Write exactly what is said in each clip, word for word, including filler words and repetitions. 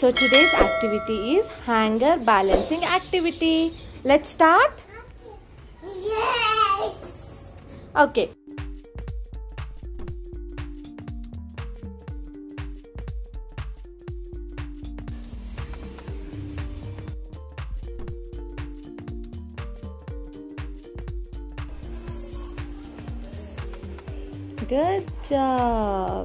So today's activity is hanger balancing activity. Let's start. Yes. Okay. Good job.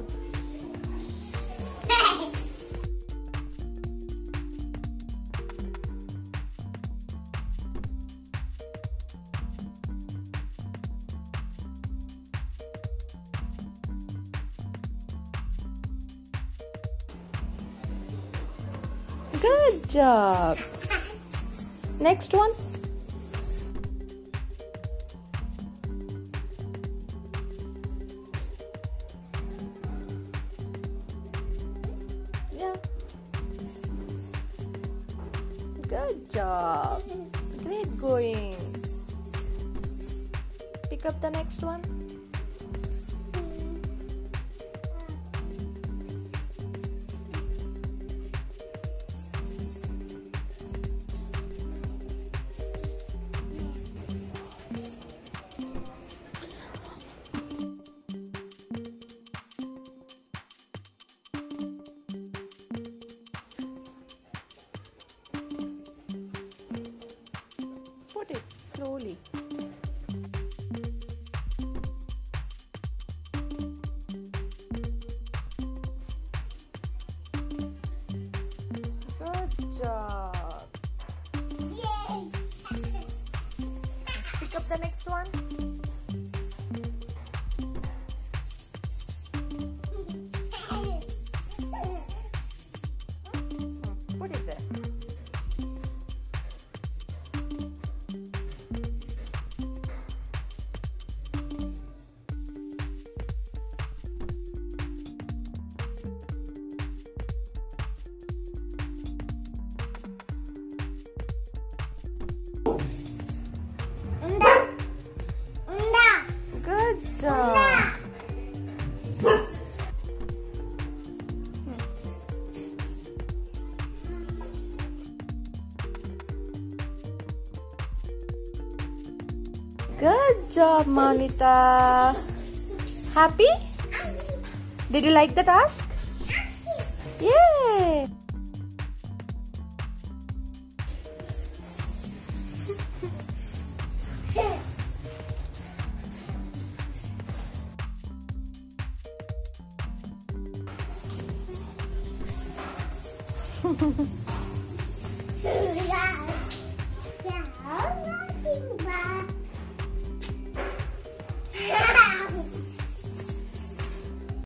Good job. Next one. Yeah. Good job. Great going. Pick up the next one. Put it slowly. Good job. Yes. Pick up the next one. Put it there. Good job. Good job, Mounitha. Happy? Did you like the task? Yay! Yeah. Yeah.